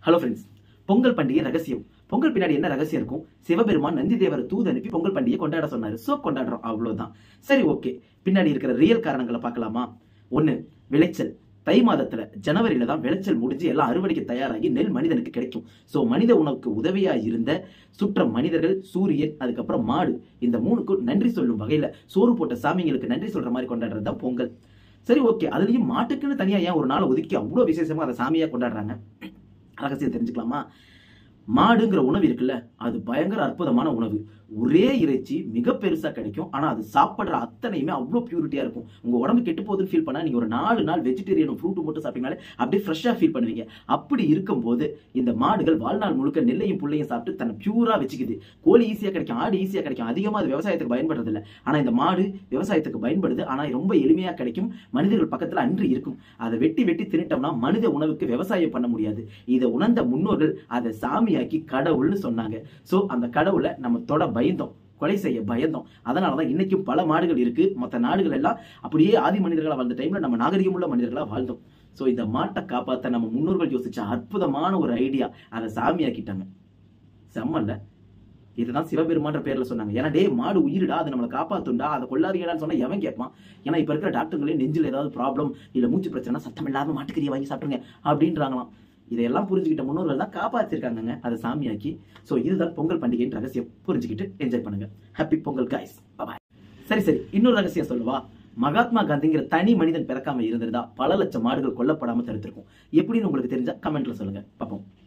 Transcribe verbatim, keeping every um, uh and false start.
Hello friends, Pongal பண்டிகை ரகசியம். பொங்கல் பின்னாடி என்ன ரகசியம் இருக்கும்? சிவபெருமான் நந்தி தேவரை தூது அனுப்பி பொங்கல் பண்டிகை கொண்டாட சொன்னாரு. சோ கொண்டாடுறோம், அவ்வளவுதான். சரி, ஓகே. பின்னாடி இருக்கிற ரியல் காரணங்களை பார்க்கலாமா? ஒண்ணு, விளைச்சல். தை மாதத்துல ஜனவரியில தான் விளைச்சல் முடிஞ்சு எல்லாம் அறுவடைக்கு தயாராகி நெல் மனிதனுக்கு கிடைக்கும். சோ மனித உணவுக்கு உதவியா இருந்த சுற்றம் மனிதர்கள், சூரியன், அதுக்கப்புறம் மாடு, இந்த மூணுக்கும் நன்றி சொல்லும் வகையில சோறு போட்ட சாமிங்களுக்கு நன்றி சொல்ற மாதிரி கொண்டாடுறது தான் பொங்கல். சரி, ஓகே. அதுலயும் மாட்டுக்குன்னு தனியா ஏன் ஒரு நாள் ஒதுக்கி அவ்வளவு விசேஷமா அதை சாமியா கொண்டாடுறாங்க? ரகசியம் தெரிஞ்சுக்கலாமா? மாடுங்கிற உணவு இருக்குல்ல, அது பயங்கர அற்புதமான உணவு. ஒரே இறைச்சி மிக பெருசா கிடைக்கும். ஆனா அது சாப்பிடுற அத்தனையுமே அவ்வளவு பியூரிட்டியா இருக்கும். உங்க உடம்பு கெட்டு போகுதுன்னு ஃபீல் பண்ணா நீங்க ஒரு நாலு நாள் வெஜிடேரியனும் ஃப்ரூட் மட்டும் சாப்பிட்டீங்கனாலே அப்படியே ஃப்ரெஷ்ஷா ஃபீல் பண்ணுவீங்க. அப்படி இருக்கும்போது இந்த மாடுகள் வாழ்நாள் முழுக்க நெல்லையும் புள்ளையும் சாப்பிட்டு தன்னை பியூரா வச்சுக்குது. கோழி ஈஸியா கிடைக்கும், ஆடு ஈஸியா கிடைக்கும். அதிகமா அது விவசாயத்துக்கு பயன்படுறது இல்லை. ஆனா இந்த மாடு விவசாயத்துக்கு பயன்படுது. ஆனா ரொம்ப எளிமையா கிடைக்கும். மனிதர்கள் பக்கத்துல அன்று இருக்கும். அதை வெட்டி வெட்டி தின்னுட்டோம்னா மனித உணவுக்கு விவசாயம் பண்ண முடியாது. இதை உணர்ந்த முன்னோர்கள் அதை சாமியாக்கி கடவுள்னு சொன்னாங்க. சோ அந்த கடவுளை நம்ம தொட பயந்தோம், கொலை செய்ய பயந்தோம். அதனாலதான் இன்னைக்கும் பல மாடுகள் இருக்கு. மற்ற நாடுகள் எல்லாம் அப்படியே ஆதி மனிதர்களா வாழ்ந்த டைம்ல நம்ம நாகரிகமுள்ள மனிதர்களா வாழ்ந்தோம். சோ இந்த மாட்டை காப்பாத்த நம்ம முன்னோர்கள் யோசிச்ச அற்புதமான ஒரு ஐடியா. அதை சாமியாக்கிட்டாங்க. செம்மல்ல? இதுதான் சிவபெருமான்ற பேர்ல சொன்னாங்க. ஏன்னா டே மாடு உயிரிடா, அதை நம்மளை காப்பாத்துண்டா, அதை கொள்ளாதீங்கடான்னு சொன்னா எவன் கேட்பான்? ஏன்னா இப்ப இருக்கிற டாக்டர்களே நெஞ்சில் ஏதாவது ப்ராப்ளம் இல்ல மூச்சு பிரச்சனை சத்தம் இல்லாத மாட்டுக்கறியை வாங்கி சாப்பிடுங்க அப்படின்றாங்களாம். இதையெல்லாம் புரிஞ்சுக்கிட்ட முன்னோர்கள் தான் காப்பாத்திருக்காங்க அதை சாமியாக்கி. சோ இதுதான் பொங்கல் பண்டிகையின் ரகசியம். புரிஞ்சுக்கிட்டு என்ஜாய் பண்ணுங்க. Happy Pongal guys. பாய். சரி சரி இன்னொரு ரகசியம் சொல்லவா? மகாத்மா காந்திங்கிற தனி மனிதன் பிறக்காம இருந்திருந்தா பல லட்சம் மாடுகள் கொல்லப்படாம தடுத்திருக்கும். எப்படின்னு உங்களுக்கு தெரிஞ்சா கமெண்ட்ல சொல்லுங்க, பார்ப்போம்.